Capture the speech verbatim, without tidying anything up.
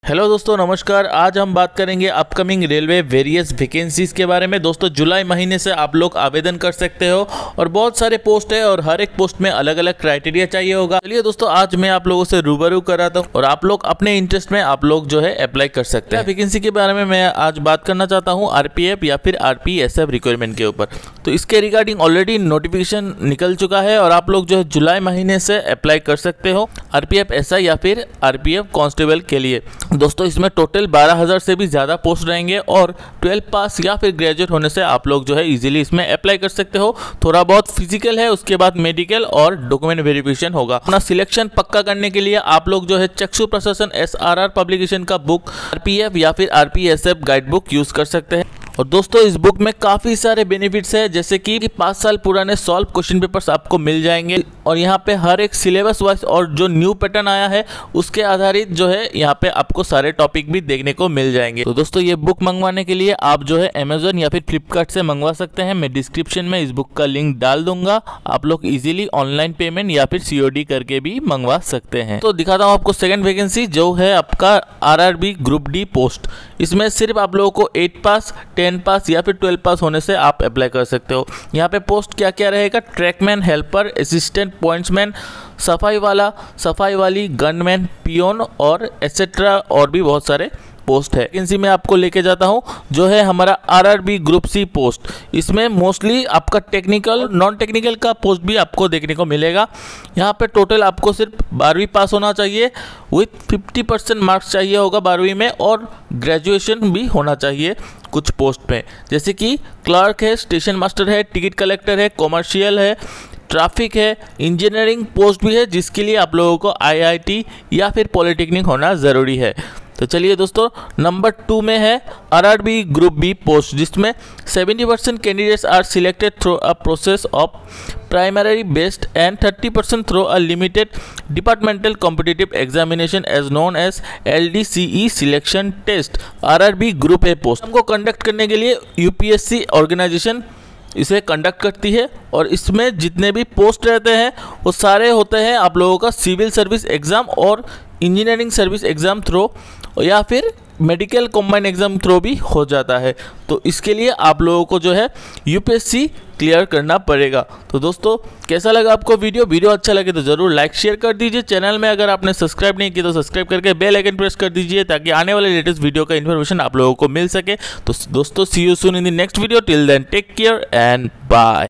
Hello दोस्तों, नमस्कार। आज हम बात करेंगे अपकमिंग रेलवे वेरियस वैकेंसीज के बारे में। दोस्तों, जुलाई महीने से आप लोग आवेदन कर सकते हो और बहुत सारे पोस्ट है और हर एक पोस्ट में अलग अलग क्राइटेरिया चाहिए होगा। चलिए दोस्तों, आज मैं आप लोगों से रूबरू कराता हूँ और आप लोग अपने इंटरेस्ट में आप लोग जो है अप्लाई कर सकते हैं। वैकेंसी के बारे में मैं आज बात करना चाहता हूँ आरपीएफ या फिर आरपीएसएफ रिक्वायरमेंट के ऊपर। तो इसके रिगार्डिंग ऑलरेडी नोटिफिकेशन निकल चुका है और आप लोग जो है जुलाई महीने से अप्लाई कर सकते हो आरपीएफ एसआई या फिर आरपीएफ कांस्टेबल के लिए। दोस्तों, इसमें टोटल बारह हज़ार से भी ज़्यादा पोस्ट रहेंगे और ट्वेल्व पास या फिर ग्रेजुएट होने से आप लोग जो है इजीली इसमें अप्लाई कर सकते हो। थोड़ा बहुत फिजिकल है, उसके बाद मेडिकल और डॉक्यूमेंट वेरिफिकेशन होगा। अपना सिलेक्शन पक्का करने के लिए आप लोग जो है चक्षु प्रशासन एसआरआर पब्लिकेशन का बुक आरपीएफ या फिर आरपीएसएफ गाइड बुक यूज कर सकते हैं। और दोस्तों, इस बुक में काफ़ी सारे बेनिफिट्स है, जैसे कि पाँच साल पुराने सॉल्व क्वेश्चन पेपर्स आपको मिल जाएंगे और यहाँ पे हर एक सिलेबस वाइज और जो न्यू पैटर्न आया है उसके आधारित जो है यहाँ पे आपको सारे टॉपिक भी देखने को मिल जाएंगे। तो दोस्तों, ये बुक मंगवाने के लिए आप जो है अमेजोन या फिर फ्लिपकार्ट से मंगवा सकते हैं। मैं डिस्क्रिप्शन में इस बुक का लिंक डाल दूंगा। आप लोग इजीली ऑनलाइन पेमेंट या फिर सीओडी करके भी मंगवा सकते हैं। तो दिखाता हूँ आपको सेकेंड वैकेंसी, जो है आपका आरआरबी ग्रुप डी पोस्ट। इसमें सिर्फ आप लोगों को एट पास टेन पास या फिर ट्वेल्व पास होने से आप अप्लाई कर सकते हो। यहाँ पे पोस्ट क्या क्या रहेगा: ट्रैकमैन, हेल्पर, असिस्टेंट, पॉइंट्समैन, सफाई वाला, सफाई वाली, गनमैन, पियोन और एटसेट्रा और भी बहुत सारे पोस्ट है। वैकेंसी में आपको लेके जाता हूँ जो है हमारा आरआरबी ग्रुप सी पोस्ट। इसमें मोस्टली आपका टेक्निकल नॉन टेक्निकल का पोस्ट भी आपको देखने को मिलेगा। यहाँ पे टोटल आपको सिर्फ बारहवीं पास होना चाहिए विथ फिफ्टी परसेंट मार्क्स चाहिए होगा बारहवीं में और ग्रेजुएशन भी होना चाहिए कुछ पोस्ट पे, जैसे कि क्लर्क है, स्टेशन मास्टर है, टिकट कलेक्टर है, कॉमर्शियल है, ट्रैफिक है, इंजीनियरिंग पोस्ट भी है जिसके लिए आप लोगों को आईआईटी या फिर पॉलिटेक्निक होना ज़रूरी है। तो चलिए दोस्तों, नंबर टू में है आरआरबी ग्रुप बी पोस्ट, जिसमें seventy percent candidates are selected through a process of primary based and thirty percent through a limited departmental competitive examination as known as LDCE selection test. RRB group A post हमको conduct करने के लिए UPSC organisation इसे conduct करती है और इसमें जितने भी पोस्ट रहते हैं वो सारे होते हैं आप लोगों का सिविल सर्विस एग्ज़ाम और इंजीनियरिंग सर्विस एग्ज़ाम थ्रू या फिर मेडिकल कॉम्बाइन एग्ज़ाम थ्रू भी हो जाता है। तो इसके लिए आप लोगों को जो है यूपीएससी क्लियर करना पड़ेगा। तो दोस्तों, कैसा लगा आपको वीडियो? वीडियो अच्छा लगे तो ज़रूर लाइक शेयर कर दीजिए। चैनल में अगर आपने सब्सक्राइब नहीं किया तो सब्सक्राइब करके बेल आइकन प्रेस कर दीजिए ताकि आने वाले लेटेस्ट वीडियो का इन्फॉर्मेशन आप लोगों को मिल सके। तो दोस्तों, see you soon in the next video. Till then take care and bye.